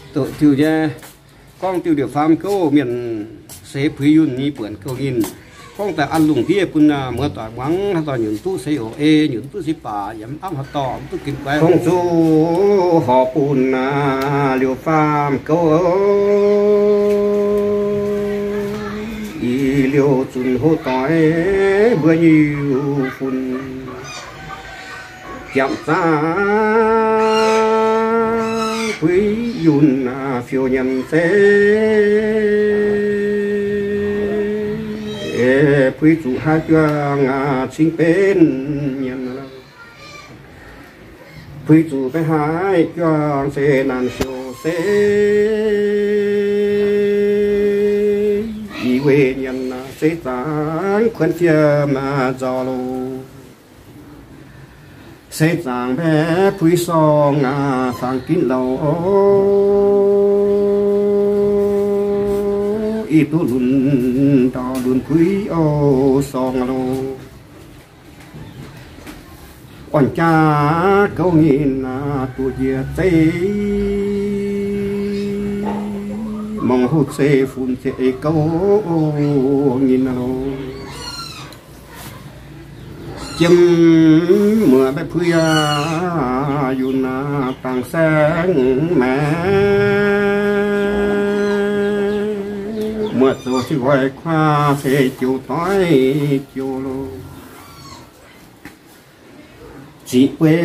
tổ tiêu ra con tiêu điều farm câu miền xế phí yun ní bưởi câu nghìn con tại ăn lùng kia pun mở tỏi quáng tỏi những tu xây ổ những tu xây bà yếm áp hạt tỏi tu kinh quay không số họ pun liều farm câu liều chun hô tỏi bữa nhiều phun chạm xa quý yun phiêu nhân thế quý chủ hai chương chính bên nhân quý chủ cái hai chương sẽ nàn siêu sẽ ý về nhân sẽ sáng khuyên phía mà gió lô sẽ giảng bé quý song phang kín lâu ít tu lùn đào lùn quý ô song lô quan cha câu nhìn tu diệt tây mong hút xe phun xe câu nhìn lô chim mưa bé phui yun tàng sáng mẹ mưa rồi thì gọi qua sẽ chiều tối chiều lô chỉ quê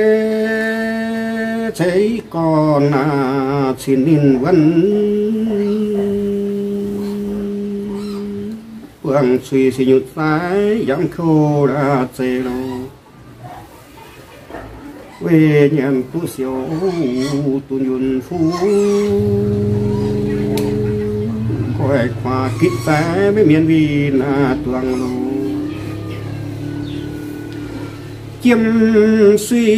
thấy con xin nên vẫn quang suy si nhụt trái dám khô đã chê lô quê nhận tu siêu tu nhuận phú coi qua kích trái với miền vi là tuang lô chiêm suy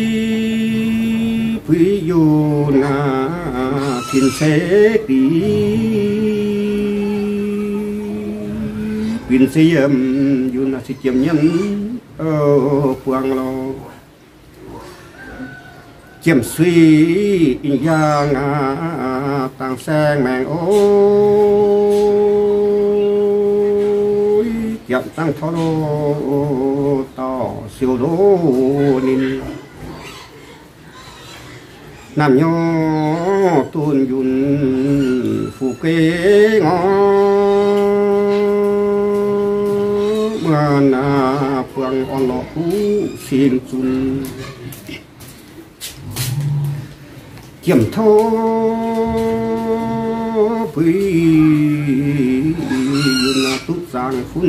quý dù na thiên sẽ đi quyền xây dù na si chiêm nhân quang lô chiêm suy giang tăng sang mẹ ôi chậm tăng thọ lô to siêu lô nín nam nho tuôn yun phù kê ngó màn phượng on lọ phú xin chun kiểm thô quý yun tút giang phun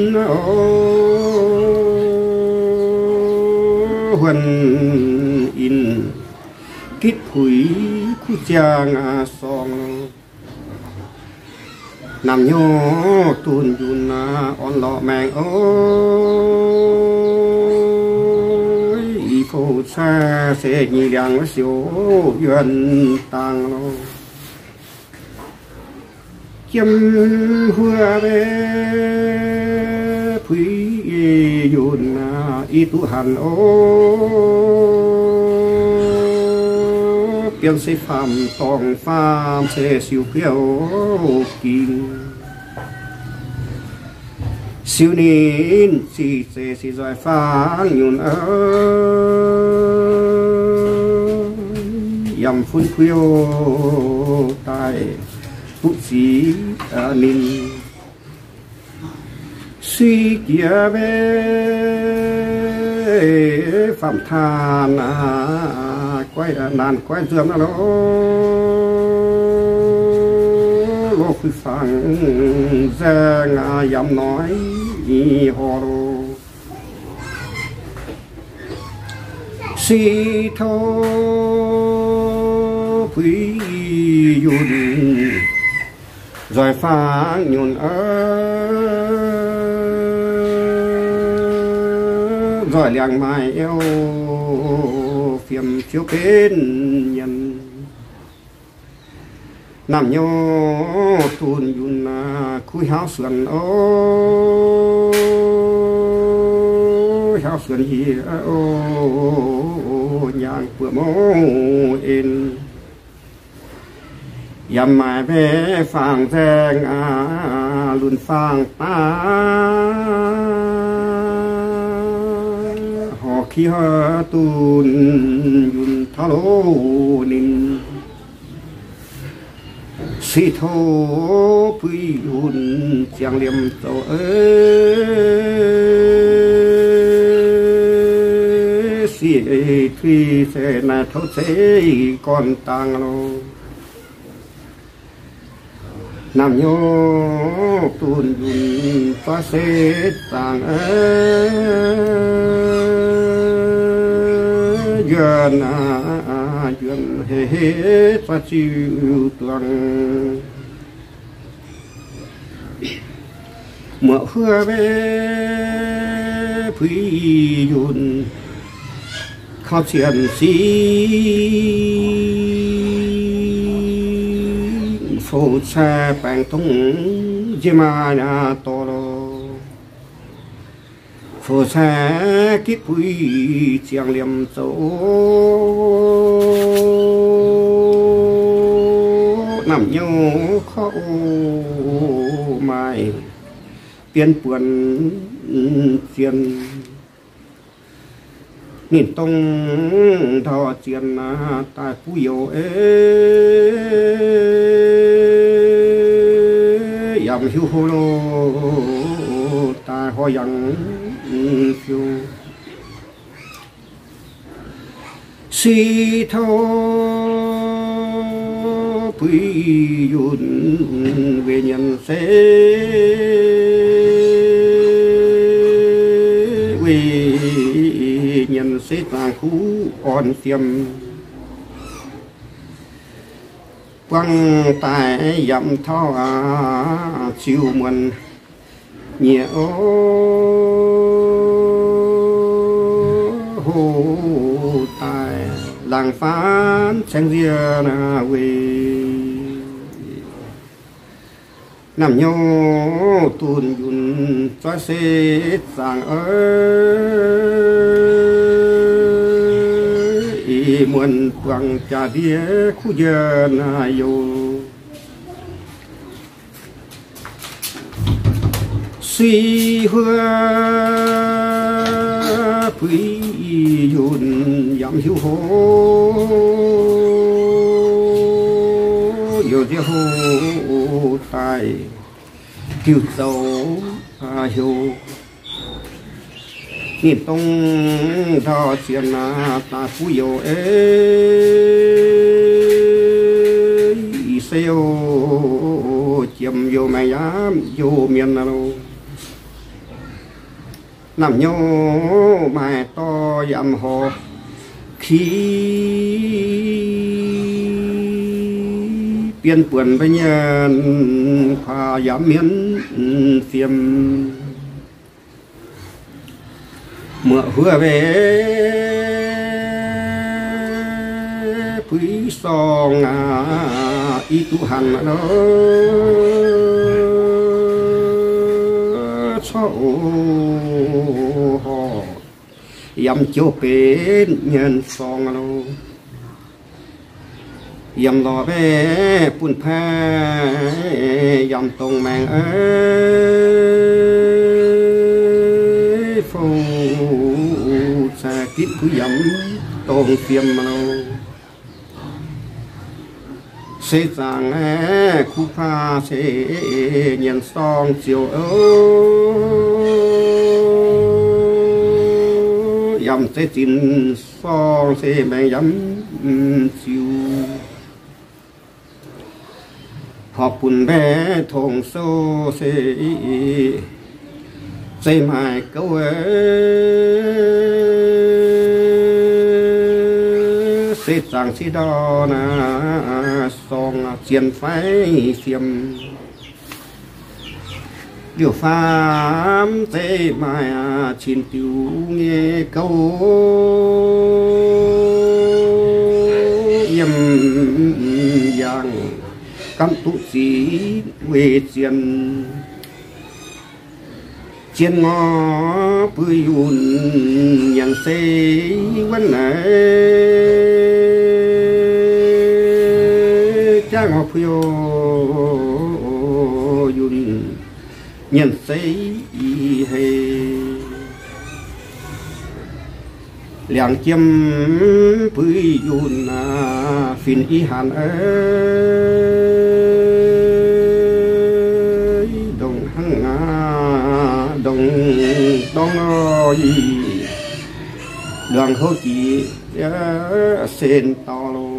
huân in kít hủy khu chàng song nằm nhô tuôn yun on lọ mèng ôi phô xa sẽ nhị đằng với siêu yun tăng lô chiêm hùa bê quý yun y tu hàn biên sẽ phạm tòng phạm sẽ siêu kiêu kinh siêu nín si sẽ si giỏi phang yun yam phun khuyo tai bút sĩ nín suy kia bê phạm than quay nàn quay dương nó lô khuyên phẳng ra ngà dám nói họ lô si thô quý yun rồi phang nhôn rồi làng mai eo phiêm chiếu bên nhân nằm nhô tuôn yun khui háo sườn háo sườn hi nhang bữa mô in yam mai về phang giang luôn phang ta họ khi họ tuôn yun thalo nín si thô quy yun chẳng liêm tàu si thuy sẽ là thấu sẽ còn tăng lo nam nhô tuôn yun phá sẽ tăng duyên duyên hết phá chịu tuang mưa hưa về phi yun khao chuyện si phô xe bang tung jima na to lo phô xe kít quý chiang liêm châu nằm nhau khâu mai tiên buồn tiền nhìn tông thọ tiền tại phú yêu yam hiu hồ lô tại hoa yang phiêu si thô quý yun về nhân sẽ về nhân sẽ tàng khu on tiêm quăng tại dặm thao chiều muôn nhiều hồ tại làng phán tranh riêng về nằm nhau tuôn yun cho xe sang muôn quăng trà đĩa khu dân yêu suy hứa quý yun yam hiu hồ yêu địa hồ tai kiều dấu hiu nhìn tông thọ chuyện ta phú yêu seo chiêm yêu mày dám yêu miền nào nằm nhau mày to dám hồ khi biên buồn với nhân pha dám miến phiêm mưa hứa về quý song y tu hành đó cho họ yam chiếu bên nhân song đâu yam lo về bún pha yam tông mang phô xa kít cứ dẫm tôn tiêm đâu sẽ rằng khu pha sẽ nhận song chiều yam sẽ chín song sẽ mẹ dẫm chiều họ bùn bé thùng sâu sẽ mai câu sẽ rằng sẽ đó na song chiến phái xiêm điều phàm sẽ mai chín tiêu nghe câu yếm yang cam tụ sĩ về chiến chiến ngõ bưởi yun nhận xây vấn này cha ngọc phiêu yun nhân xây hay làng chiêm bưởi yun phiền ý hàn ơi đồng hăng đồng đông ơi đường hô chỉ sen to lô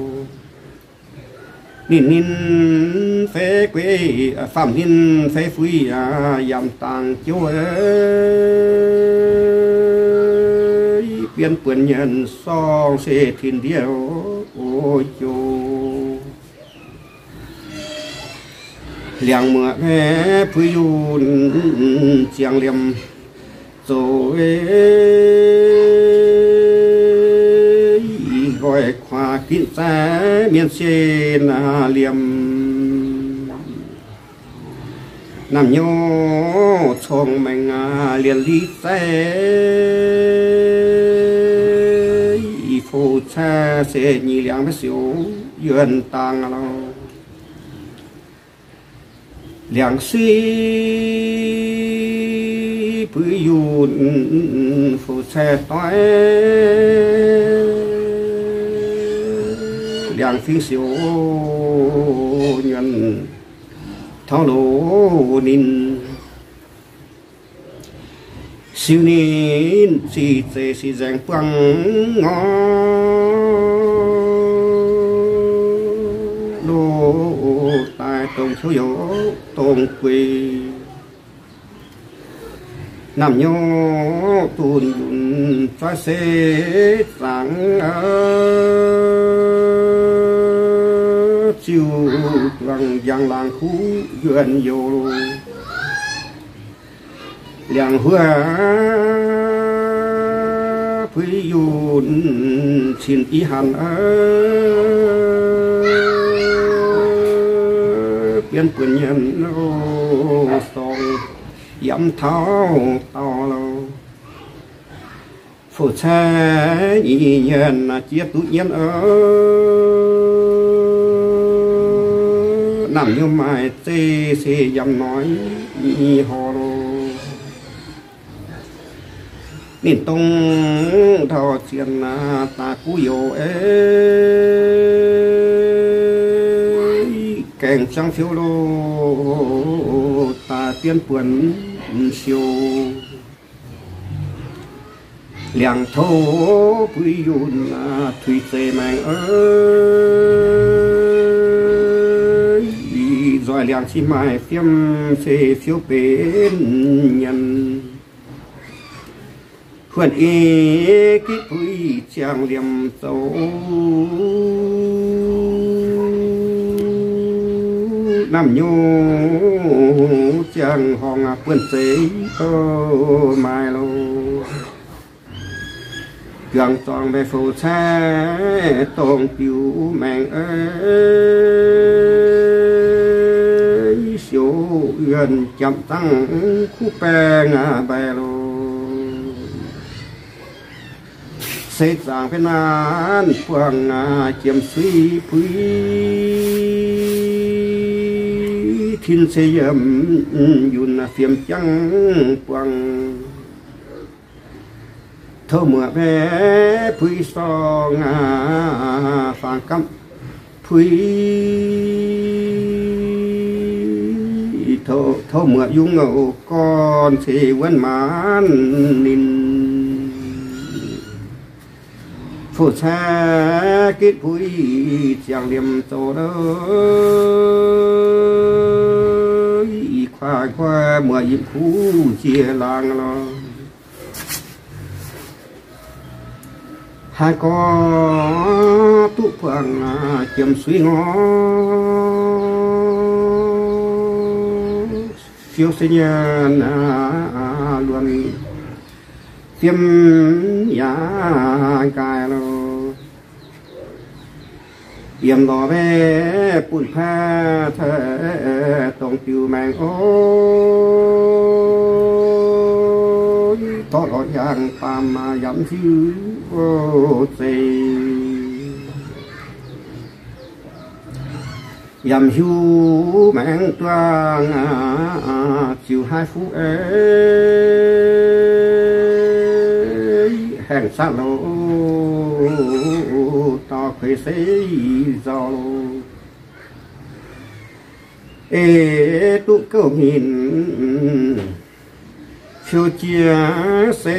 nín phê quê phạm nín phê phui yam tàng chiếu ơi biến quyền nhân song xe thiên điệu ôi chô liang mưa phê phui yun chiang liêm rồi gọi khoa kín xa miền trên liềm nằm nhô chồng mình liền lý xe phụ cha sẽ nhị liang với xíu yên tàng lo liang suy bưởi yun phụ xe toái liang phi siêu nhân thao lô nín siêu nín si tê si giang quăng ngó lô tai tông thiếu yếu tông quỳ nằm nhô tuôn yun phá xế sáng chiều bằng giang làng khu gần vô làng hoa phi yun xin ý hàn biến quyền nhân song yếm tháo to lâu phụ cha nhị nhân chia tự nhiên nằm như mai tê xê dám nói nhị hồ lô nên tông thọ chuyện ta cú yêu ấy kèn trăng phiêu lô ta tiên quần siêu liang thô bưởi yun thủy tê mang ơi rồi liang chi mai phiêm xê phiêu bên nhân khuẩn ý kí bưởi chàng liềm dấu nằm nhô chàng hòn quần giấy mai lâu gần toàn về phù sa tôn tiêu mạng ơi siêu gần chậm tăng khu bè ngà bè lô xây giang phía nam phường chiếm suy quý thiên xây dầm yun phiêm trắng quăng thơ mưa bé phui song phang cắm phui thơ mưa dung ngầu con thì vẫn mãn nín phụ cha kết phui chàng liềm tổ đó khoa khoa mưa dịp khu chia làng lo hai có tụ phượng chiếm suy ngó phiêu sinh nhân luôn phiêm giá cài lo yếm đỏ về bùn pha thơ tổng tiêu mang ôi to lọt giang phàm mà dám dư vô tì yam hiu mang toang chiều hai phú ấy hàng xa lô to khởi xây gió ê tụ câu nhìn phiêu chia sẽ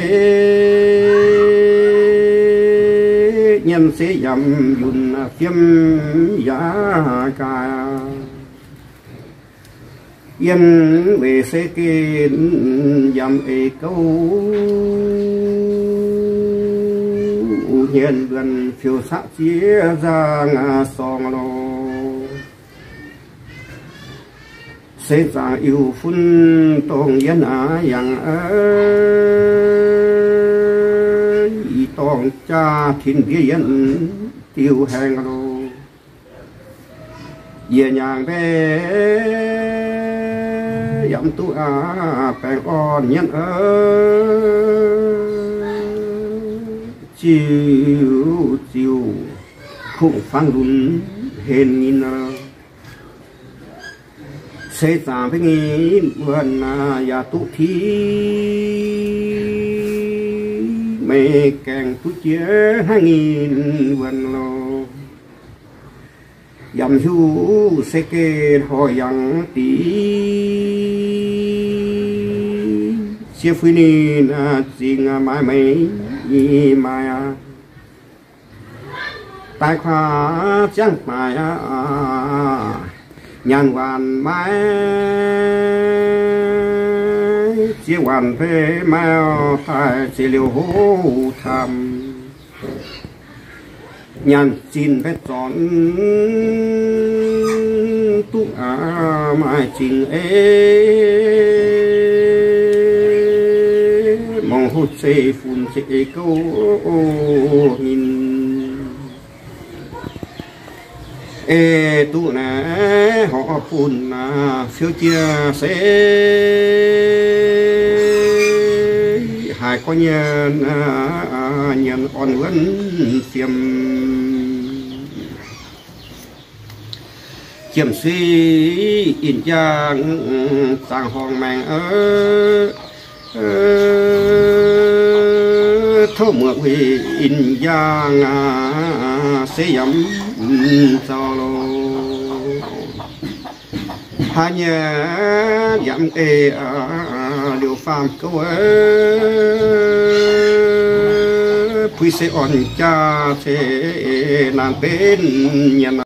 nhân sẽ dầm dùn phiêm giá ca yên về sẽ kiên dầm ê câu nhân gần phiêu xã chia ra ngà song lô sẽ ra yêu phun tông yên yang tông cha thiên yên tiêu hàng lô về nhàng về dặm tu bèn on nhân chiều chiều khung phang lún hên nhìn sẽ ra với nghìn vườn ya tu thi mẹ càng tu chia 2000 vườn lô dầm hưu sẽ kê hỏi yang tí chia phi nín chính mai mấy mai tai khoa chẳng mai nhàn hoàn mai chia hoàn phê mai tai chia liều hô tham nhàn xin phép chọn tu mai trình mong hút xe phun xe câu nhìn ê tu nè họ phun phiếu chia sẽ hai có nhân nhân on vẫn tiêm chiếm suy in giang sang hòn màng thô mượn vì in giang sẽ dám sao lô hai nhà dám ê điều phàm câu phi sẽ on cha sẽ làm bên nhân